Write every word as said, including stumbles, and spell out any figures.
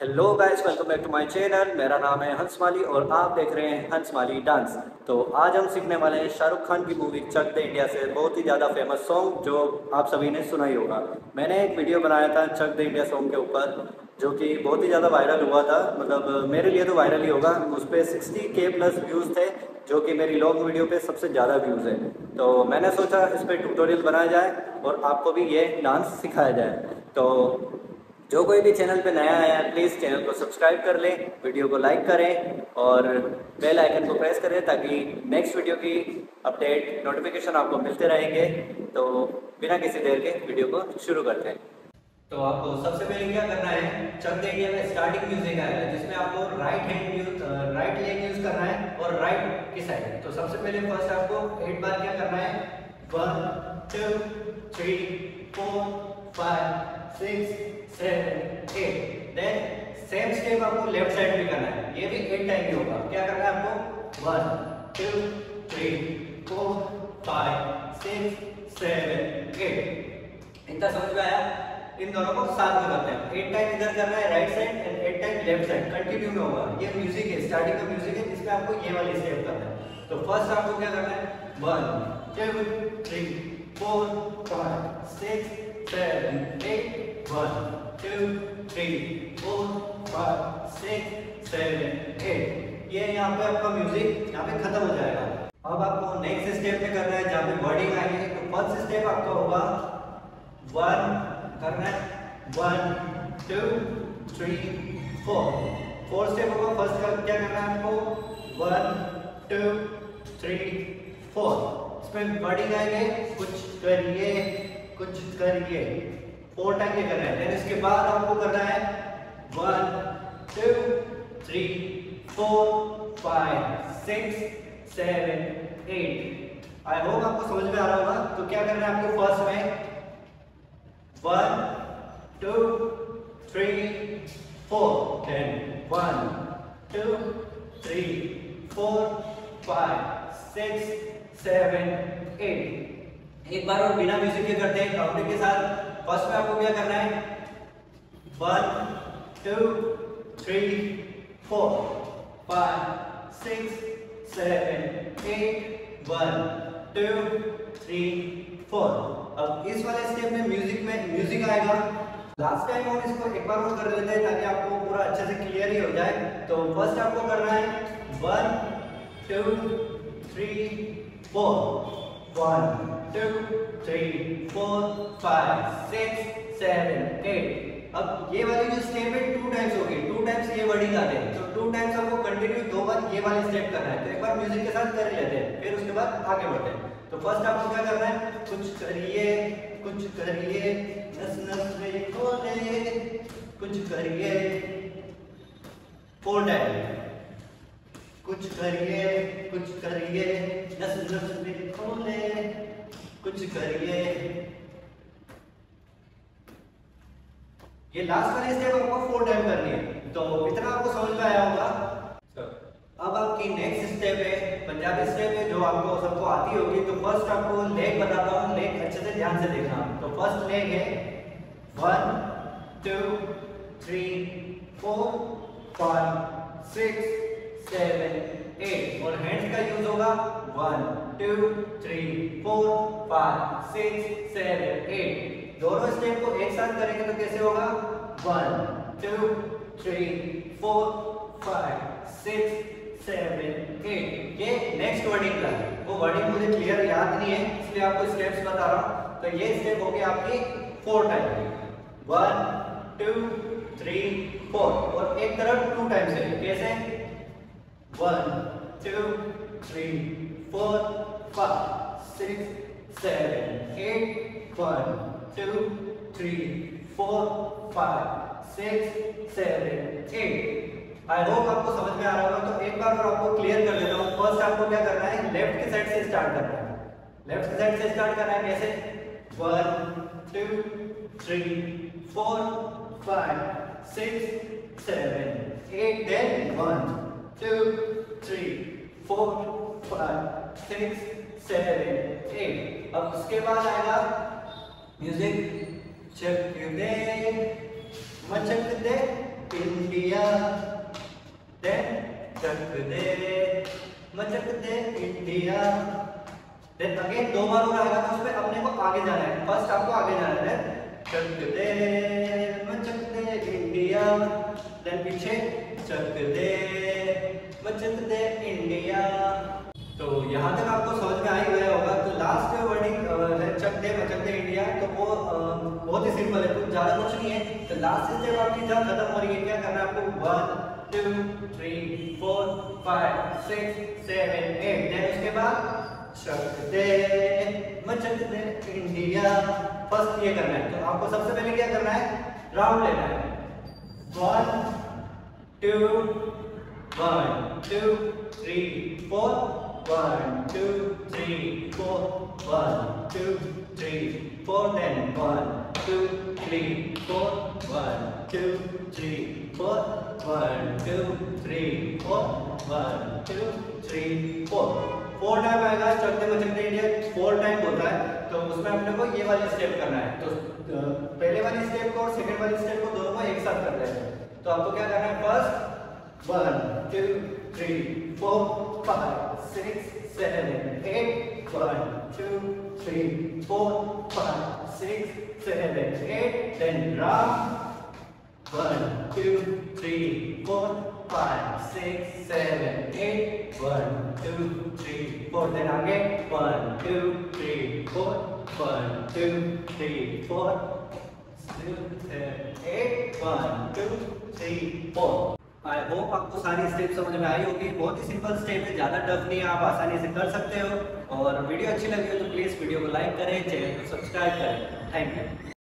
Hello guys, welcome back to my channel. मेरा नाम है हंस माली और आप देख रहे हैं हंस माली डांस। तो आज हम सीखने वाले हैं शाहरुख खान की मूवी चक दे इंडिया से बहुत ही ज़्यादा फेमस सॉन्ग जो आप सभी ने सुना ही होगा। मैंने एक वीडियो बनाया था चक दे इंडिया सॉन्ग के ऊपर जो कि बहुत ही ज़्यादा वायरल हुआ था। मतलब मेरे लिए तो वायरल ही होगा। उस पर सिक्सटी के प्लस व्यूज़ थे जो कि मेरी लॉन्ग वीडियो पे सबसे ज़्यादा व्यूज़ है। तो मैंने सोचा इस पर ट्यूटोरियल बनाया जाए और आपको भी ये डांस सिखाया जाए। तो जो कोई भी चैनल पे नया आया है प्लीज़ चैनल को सब्सक्राइब कर लें, वीडियो को लाइक करें और बेल आइकन को प्रेस करें ताकि नेक्स्ट वीडियो की अपडेट नोटिफिकेशन आपको मिलते रहेंगे। तो बिना किसी देर के वीडियो को शुरू करते हैं। तो आपको सबसे पहले क्या करना है, चक दे इंडिया में स्टार्टिंग म्यूजिक आएगा जिसमें आपको right hand use right leg use करना है और राइट की साइड। तो सबसे पहले फर्स्ट आपको एट बार क्या करना है, one two three four five six seven eight. Then same step आपको लेफ्ट साइड भी करना है, ये भी एट टाइम ही होगा। क्या करना है आपको, one two three four five six seven eight. इतना समझ में आया? इन दोनों को साथ में करते हैं। एट टाइम इधर करना है right side and eight time left side, continue में होगा। ये म्यूजिक है, स्टार्टिंग का म्यूजिक है जिसमें आपको ये वाली स्टेप करना है। तो फर्स्ट आपको क्या करना है, one two three four five six seven eight, one two three four five six seven eight. ये यहाँ पे आपका म्यूजिक यहाँ पे खत्म हो जाएगा। अब आपको नेक्स्ट स्टेप में करना है जहाँ पे वर्डिंग आएगी। तो फर्स्ट स्टेप आपका होगा वन करना है, one two three four. Four step होगा, फर्स्ट का क्या करना है आपको, वन टू थ्री फोर। इसमें वर्डिंग आएंगे, कुछ करिए कुछ करिए, फोर टाइम ये करना है। देन इसके बाद आपको करना है one two three four five six seven eight. I hope आपको समझ में आ रहा होगा। तो क्या करना है आपको, फर्स्ट में one two three four, then one two three four five six seven eight. एक बार और बिना म्यूजिक के करते हैं काउंटिंग के साथ। फर्स्ट में आपको क्या करना है, one two three four five six seven eight, one two three four. अब इस वाले स्टेप में म्यूजिक में म्यूजिक आएगा। लास्ट टाइम हम इसको एक बार और कर लेते हैं ताकि आपको पूरा अच्छे से क्लियर ही हो जाए। तो फर्स्ट आपको करना है one two three four, one two three four five six seven eight. अब ये वाली जो स्टेप है टू टाइम्स होगी, टू टाइम्स ये वर्डिंग आते हैं। तो टू टाइम्स आपको कंटिन्यू दो बार ये वाली स्टेप करना है। तो एक बार म्यूजिक के साथ कर लेते हैं, फिर उसके बाद आगे बढ़ते हैं। तो फर्स्ट आपको क्या करना है, कुछ करिए कुछ करिए नस नस में खोले, कुछ करिए फोर टाइम, कुछ करिए कुछ करिए नस नस में खोले, कुछ करिए। ये लास्ट वाली स्टेप आपको फोर टाइम करनी है। तो इतना आपको समझ में आया होगा। अब आपकी नेक्स्ट स्टेप है पंजाबी स्टेप है जो आपको सबको आती होगी। तो फर्स्ट आपको लेग बताता हूँ, लेग अच्छे से ध्यान से देखना। तो फर्स्ट लेग है one two three four five six seven eight और हैंड्स का यूज होगा one two three four five six seven eight. दोनों स्टेप को एक साथ करेंगे तो कैसे होगा, one two three four five six seven eight. ये नेक्स्ट वर्डिंग का है, वो वर्डिंग मुझे क्लियर याद नहीं है इसलिए आपको स्टेप्स बता रहा हूँ। तो ये स्टेप हो गया आपकी four time, one two three four. और एक तरफ टू टाइम से, कैसे, one two three four five six seven eight, one two three four five six seven eight. I hope आपको समझ में आ रहा होगा। तो एक बार और आपको क्लियर कर देता हूँ। फर्स्ट आपको क्या करना है, लेफ्ट की साइड से स्टार्ट करना है। लेफ्ट की साइड से स्टार्ट करना है, कैसे, one two three four five six seven eight, then one two three four five six seven eight. अब उसके बाद आएगा म्यूजिक, चक दे मचक दे पिन इंडिया, देन चक दे मचक दे इंडिया, देन अगेन दो बार और आएगा तो उसमें अपने को आगे जाना है। फर्स्ट आपको आगे जाना है, चक दे मचक दे इंडिया, देन पीछे चक दे मचक दे इंडिया। तो यहाँ तक आपको समझ में आ ही गया होगा। तो लास्ट वर्डिंग है चक दे मचक दे इंडिया, तो वो बहुत ही सिंपल है, कुछ ज़्यादा कुछ नहीं है। तो लास्ट स्टेप आपकी जब खत्म हो रही है, क्या करना है आपको, one two three four five six seven eight, then उसके बाद चक दे मचक दे इंडिया। फर्स्ट ये करना है। तो आपको सबसे पहले क्या करना है, राउंड लेना है, one two one two three four, one two three four, one two three four, then one two three four, one two three four, one two three four, one two three four. Four time आएगा चक दे मचक दे India, four time होता है। तो उसमें अपने को ये वाली स्टेप करना है। तो पहले वाली स्टेप को और सेकंड वाली स्टेप को दोनों को एक साथ कर लेते हैं। तो आपको क्या करना है, first one two three four five six seven eight, one two three four five six seven eight, then round, one two three four five six seven eight, one two three four, then आगे one two three four, one two three four eight, one two three four. I hope आपको सारी step समझ में आई होगी। बहुत ही simple step है, ज़्यादा tough नहीं है, आप आसानी से कर सकते हो। और वीडियो अच्छी लगी हो तो प्लीज़ वीडियो को लाइक करें, चैनल को सब्सक्राइब करें। Thank you.